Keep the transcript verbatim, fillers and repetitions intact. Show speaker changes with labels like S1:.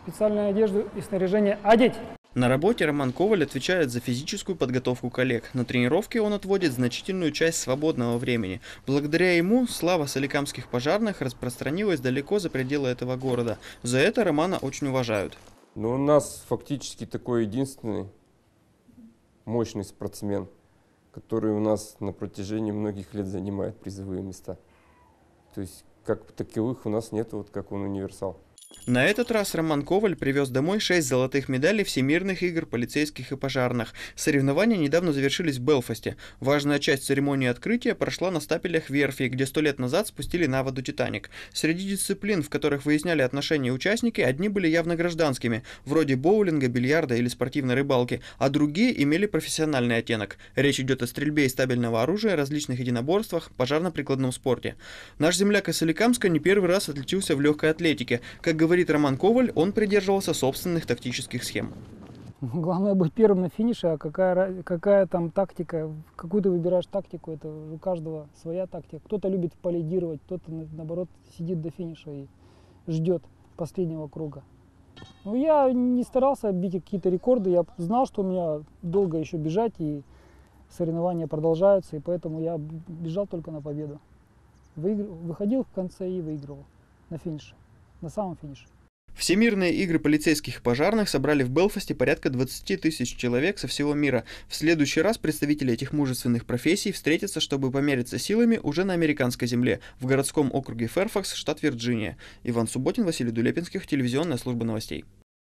S1: специальную одежду и снаряжение одеть.
S2: На работе Роман Коваль отвечает за физическую подготовку коллег. На тренировке он отводит значительную часть свободного времени. Благодаря ему слава соликамских пожарных распространилась далеко за пределы этого города. За это Романа очень уважают.
S3: Но у нас фактически такой единственный мощный спортсмен, который у нас на протяжении многих лет занимает призовые места. То есть как таковых у нас нет, вот как он универсал.
S2: На этот раз Роман Коваль привез домой шесть золотых медалей Всемирных игр полицейских и пожарных. Соревнования недавно завершились в Белфасте. Важная часть церемонии открытия прошла на стапелях верфи, где сто лет назад спустили на воду «Титаник». Среди дисциплин, в которых выясняли отношения участники, одни были явно гражданскими, вроде боулинга, бильярда или спортивной рыбалки, а другие имели профессиональный оттенок. Речь идет о стрельбе из стабильного оружия, различных единоборствах, пожарно-прикладном спорте. Наш земляк из Соликамска не первый раз отличился в легкой атлетике. Как говорит Роман Коваль, он придерживался собственных тактических схем.
S1: Главное быть первым на финише, а какая, какая там тактика, какую ты выбираешь тактику, это у каждого своя тактика. Кто-то любит полидировать, кто-то наоборот сидит до финиша и ждет последнего круга. Но я не старался бить какие-то рекорды, я знал, что у меня долго еще бежать и соревнования продолжаются, и поэтому я бежал только на победу. Выигр... Выходил в конце и выигрывал на финише. На самом финише.
S2: Всемирные игры полицейских и пожарных собрали в Белфасте порядка двадцати тысяч человек со всего мира. В следующий раз представители этих мужественных профессий встретятся, чтобы помериться силами уже на американской земле, в городском округе Фэрфакс, штат Вирджиния. Иван Субботин, Василий Дулепинских, телевизионная служба новостей.